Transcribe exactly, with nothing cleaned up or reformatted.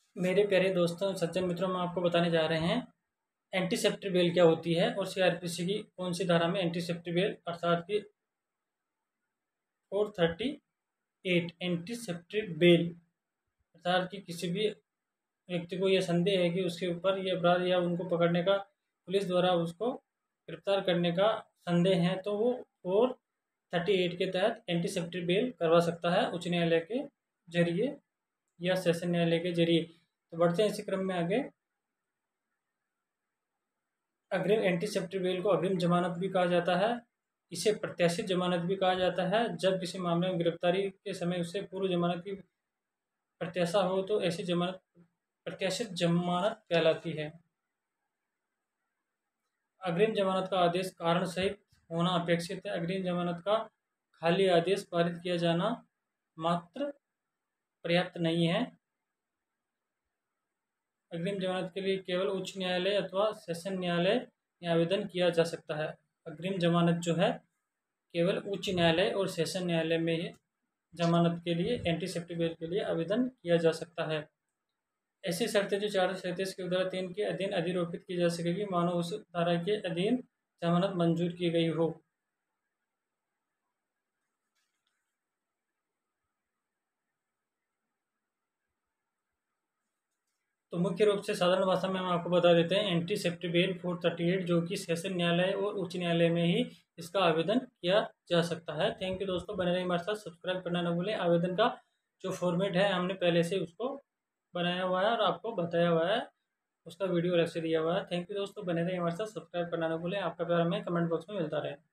मेरे प्यारे दोस्तों सज्जन मित्रों, मैं आपको बताने जा रहे हैं एंटीसेप्टिक बेल क्या होती है और सीआरपीसी की कौन सी धारा में एंटीसेप्टिक बेल अर्थात की four thirty eight antiseptic bell अर्थात की किसी भी व्यक्ति को यह संदेह है कि उसके ऊपर यह अपराध या उनको पकड़ने का पुलिस द्वारा उसको गिरफ्तार करने का संदेह है तो वो फोर थर्टी एट के तहत एंटीसेप्टिक बेल करवा सकता है उच्च न्यायालय के जरिए या सेशन न्यायालय के जरिए। तो बढ़ते हैं इसी क्रम में आगे। अग्रिम एंटीसेप्टिक बेल को अग्रिम जमानत भी कहा जाता है। इसे प्रत्याशित जमानत भी कहा जाता है। जब किसी मामले में गिरफ्तारी के समय उससे पूर्व जमानत की प्रत्याशा हो तो ऐसी जमानत प्रत्याशित जमानत कहलाती है। अग्रिम जमानत का आदेश कारण सहित होना अपेक्षित है। अग्रिम जमानत का खाली आदेश पारित किया जाना मात्र पर्याप्त नहीं है। अग्रिम जमानत के लिए केवल उच्च न्यायालय अथवा सेशन न्यायालय में आवेदन किया जा सकता है। अग्रिम जमानत जो है केवल उच्च न्यायालय और सेशन न्यायालय में ही जमानत के लिए एंटीसेप्टिक बेल के लिए आवेदन किया जा सकता है। ऐसी शर्तें जो चार सौ सैंतीस के धारा तीन के अधीन अधिरोपित की जा सकेगी मानो उस धारा के अधीन जमानत मंजूर की गई हो। तो मुख्य रूप से साधारण भाषा में हम आपको बता देते हैं antiseptic bell four thirty eight जो कि सेशन न्यायालय और उच्च न्यायालय में ही इसका आवेदन किया जा सकता है। थैंक यू दोस्तों, बने रहिए हमारे साथ, सब्सक्राइब करना न भूलें। आवेदन का जो फॉर्मेट है हमने पहले से उसको बनाया हुआ है और आपको बताया हुआ है, उसका वीडियो अलग से दिया हुआ है। थैंक यू दोस्तों, बने रहिए हमारे साथ, सब्सक्राइब करना न भूलें। आपका प्यार हमें कमेंट बॉक्स में मिलता रहे।